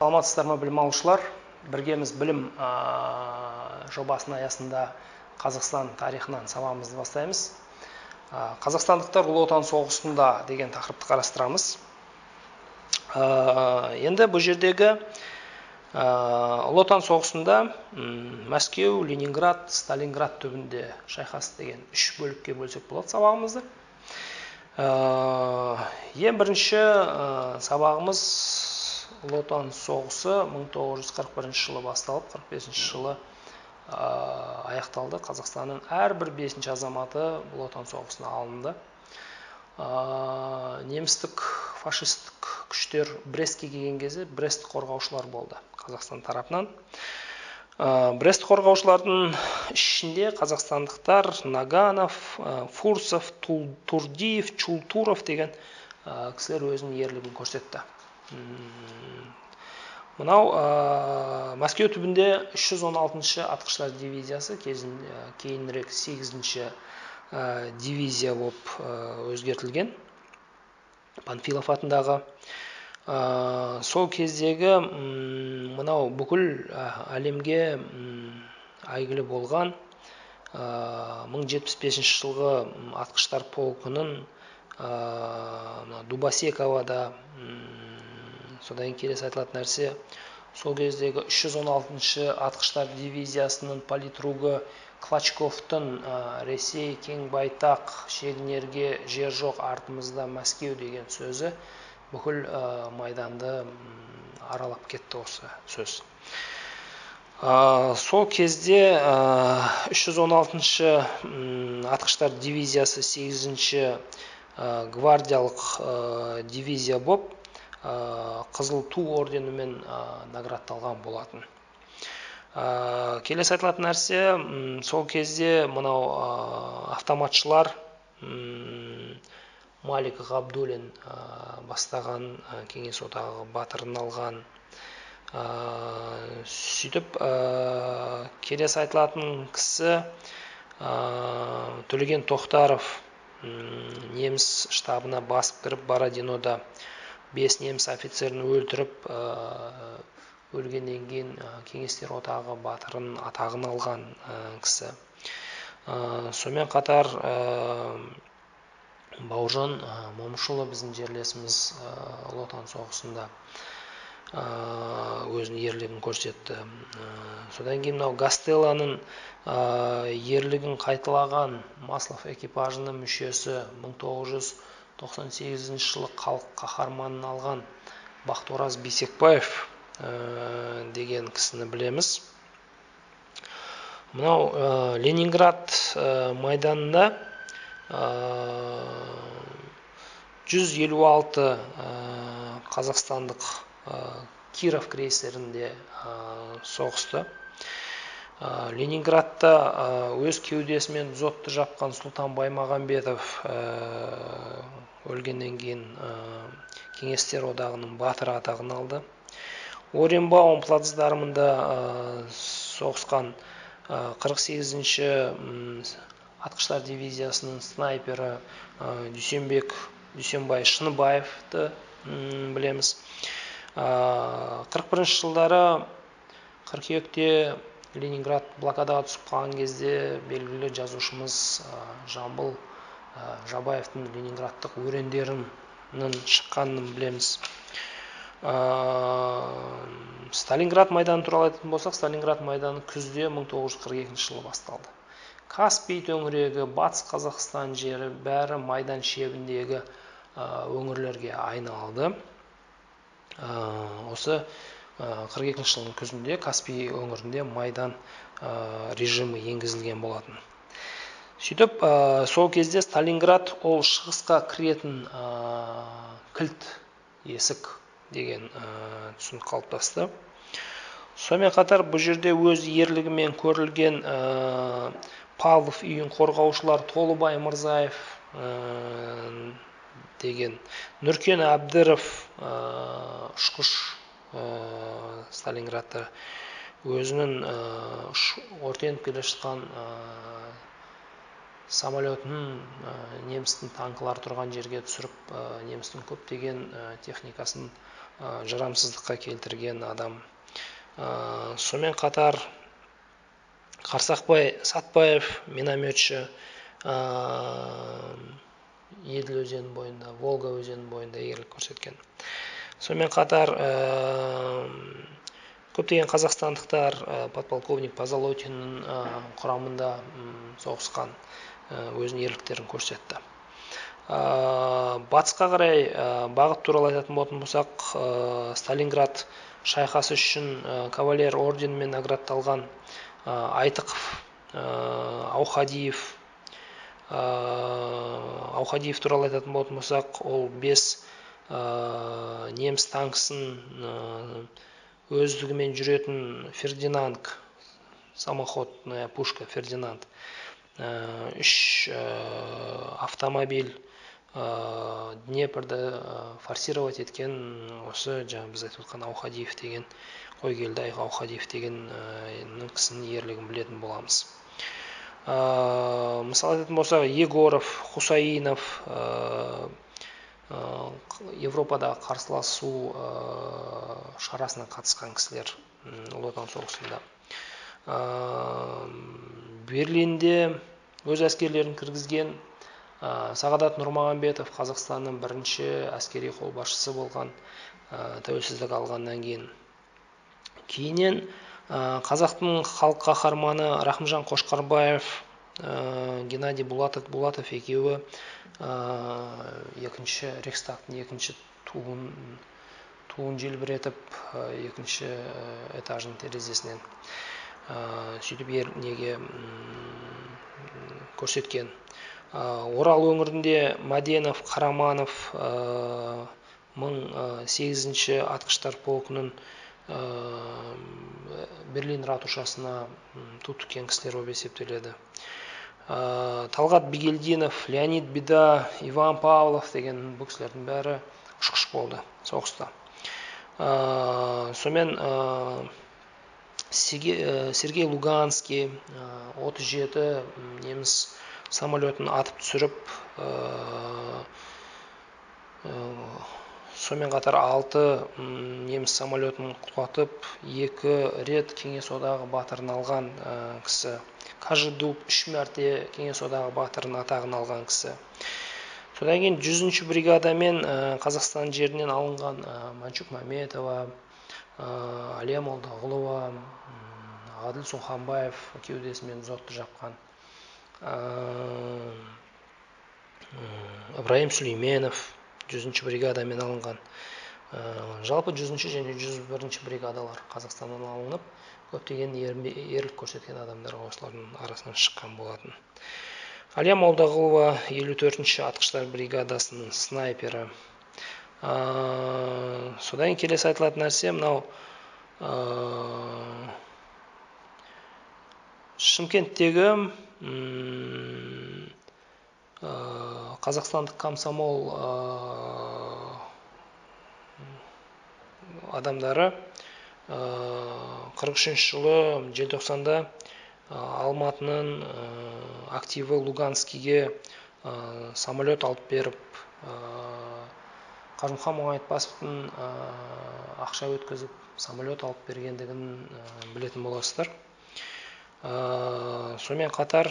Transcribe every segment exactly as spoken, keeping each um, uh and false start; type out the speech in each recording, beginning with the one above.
Саламатсыздар ма, білім алушылар? Біргеміз білім жобасының аясында Қазақстан тарихынан сабағымызды бастаймыз. Қазақстандықтар ұлы отан соғысында деген тақырыпты қарастырамыз. Енді бұл жердегі ұлы отан соғысында Мәскеу, Ленинград, Сталинград түбінде шайқас деген үш бөлікке бөлсек болады сабағымызды. Ең бірінші сабағымыз ұлы отан соғысы мың тоғыз жүз қырық бірінші жылы басталып, қырық бесінші жылы аяқталды. Қазақстанның әрбір бесінші азаматы ұлы отан соғысына алынды. Немістік, фашистік күштер Брестке келген кезде Брест қорғаушылар болды Қазақстан тарапынан. Брест қорғаушылардың ішінде қазақстандықтар Наганов, Фурсов, Турдиев, Чултуров деген кісілер өзінің ерлігін көрсетті. Мынау Мәскеу түбінде үш жүз он алтыншы атқыштар дивизиясы, кейінірек сегізінші дивизия болып өзгертілген, Панфилов атындағы. Сол кездегі мынау бүкіл әлемге әйгілі болған мың жетпіс бесінші жылғы атқыштар полкының Дубосековада, содан келесі айтылатын нәрсе, сол кездегі үш жүз он алтыншы атқыштар дивизиясының политругі Клочковтың Ресей кең байтақ, шегінерге жер жоқ, артымызда Мәскеу деген сөзі бүкіл майданды аралап кетті осы сөз. Сол кезде үш жүз он алтыншы атқыштар дивизиясы сегізінші гвардиялық дивизия болып, Қызыл ту орденімен наградталған болатын. Келесі айтылатын нәрсе, сол кезде мынау автоматшылар Малик Ғабдуллин бастаған кеңес одағы батырын алған. Сөйтіп, келесі айтылатын кісі Төлеген Тоқтаров неміс штабына басып кіріп, Бородинода бес неміс офицерін өлтіріп, өлгеннен кейін кеңестер одағы батырын атағын алған кісі. Сонымен қатар Бауыржан Момышұлы біздің жерлесіміз ұлы отан соғысында өзінің ерлігін көрсетті. Содан кейін мынау Гастелланың ерлігін қайталаған Маслов экипажының мүшесі мың тоғыз жүз тоқсан сегізінші жылы халық қаһарманын алған Бақтыораз Бейсекбаев деген кісіні білеміз. Мынау Ленинград майданында жүз елу алты қазақстандық Киров крейсерінде соғысты. Ленинградта өз кеудесімен дзотты жапқан Сұлтан Баймағамбетов өлгеннен кейін кеңестер одағының батыры атағын алды. Оренбаум плацдармында соғысқан қырық сегізінші атқыштар дивизиясының снайпері Дүйсенбек Дүйсенбай Шыныбаевты білеміз. қырық бірінші жылдары қыркүйекте Ленинград блокадаға түсіп қалған кезде белгілі жазушымыз Жамбыл Жабаевтың Ленинградтық өрендерінің шыққанын білеміз. Сталинград майданы туралы айтатын болсақ, Сталинград майданы күзде мың тоғыз жүз қырық екінші жылы басталды. Каспий төңірегі, Батыс Қазақстан жері бәрі майдан шебіндегі өңірлерге айналды. Осы қырық екінші жылдың күзінде Каспий өңірінде майдан режимі енгізілген болатын. Сөйтіп, сол кезде Сталинград ол шығысқа кіретін кілт есік деген түсінік қалыптасты. Сонымен қатар бұл жерде өз ерлігімен көрілген Павлов үйін қорғаушылар Толыбай Мырзаев деген, Нұркен Әбдіров ұшқыш Сталинградта өзінің өртеніп келе жатқан самолетін немістің танкылар тұрған жерге түсіріп, немістің көптеген техникасын жарамсыздыққа келтірген адам. Сонымен қатар Қарсақбай Сатпаев, минометші, Еділ өзенінің бойында, Волга өзенінің бойында ерлік көрсеткен. Сонымен қатар көптеген қазақстандықтар подполковник Позолотиннің құрамында соғысқан, өзінің ерліктерін көрсетті. Батысқа қарай бағыт туралы айтатын болатын болсақ, Сталинград шайқасы үшін кавалер орденімен наградталған Айтықов, Аухадиев, Аухадиев туралы айтатын болатын болсақ, ол бес неміс танкісін өздігімен жүретін Фердинанд, самоходная пушка Фердинанд, үш автомобиль Днепрді форсировать еткен осы жаңа біз айтып отқан Аухадиев деген, Қойгелді Аухадиев деген кісінің ерлігін білетін боламыз. Мысалы айтатын болсақ, Егоров, Хусаинов, Европадағы қарсыласу шарасына қатысқан кісілер Ұлы Отан соғысында. Берлинде өз әскерлерін кіргізген Сағадат Нұрмағамбетов, Қазақстанның бірінші әскери қолбасшысы болған, тәуелсіздік алғаннан кейін. Кейіннен қазақтың халық қаһарманы Рахымжан Қошқарбаев, Геннадий Булатов, Булатов екеуі екінші Рейхстагтың екінші туын желбіретіп, екінші этажының терезесінен сөйтіп неге көрсеткен. Орал өңірінде Маденов, Қараманов мың сегізінші атқыштар полкының Берлин ратушасына ту тіккен кісілер болып есептеледі. Талғат Бигелдинов, Леонид Бида, Иван Павлов деген бұл кісілердің бәрі ұшқыш болды соғыста. Сонымен Сергей Луганский отыз жеті неміс самолетін атып түсіріп, сонымен қатар алты неміс самолетін құлатып, екі рет Кеңес одағы батырын алған кісі. Кажидуб үш мәрте Кеңес одағы батырын атағын алған кісі. Содан кейін жүзінші бригадамен Қазақстан жерінен алынған Манчук Мәметова, Алия Молдағұлова, Ғаділ Сұңханбаев кеудесімен зотты жапқан. Ибраим Сүлейменов жүзінші бригадамен алынған. Жалпы жүзінші және жүз бірінші бригадалар Қазақстаннан алынып, көптеген ерлік көрсеткен адамдар осылардың арасынан шыққан болатын. Алия Молдағұлова елу төртінші атқыштар бригадасының снайпері. Содан келесі айтылатын нәрсе, мынау Шымкенттегі қазақстандық комсомол адамдары қырық үшінші жылы желтоқсанда Алматының активі Луганскийге самолет алып беріп, Қажымхан Мұңайтпасовтың ақша өткізіп самолет алып бергендігін білетін боласыздар. Сонымен қатар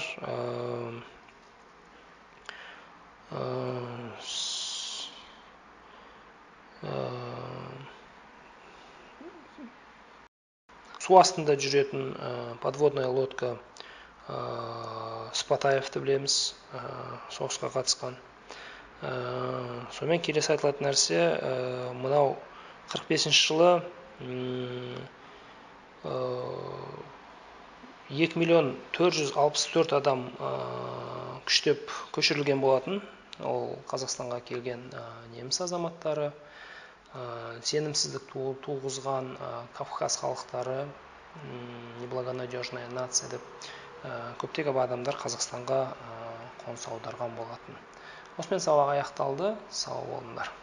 су астында жүретін подводная лодка Спатаевты білеміз, соғысқа қатысқан. Сонымен келесі айтылатын нәрсе, мынау қырық бесінші жылы екі миллион төрт жүз алпыс төрт адам күштеп көшірілген болатын. Ол Қазақстанға келген неміс азаматтары, сенімсіздік туғызған Кавказ халықтары, неблагонадежная нация деп көптеген адамдар Қазақстанға қоныс аударған болатын. Осымен сабақ аяқталды. Сау болыңдар.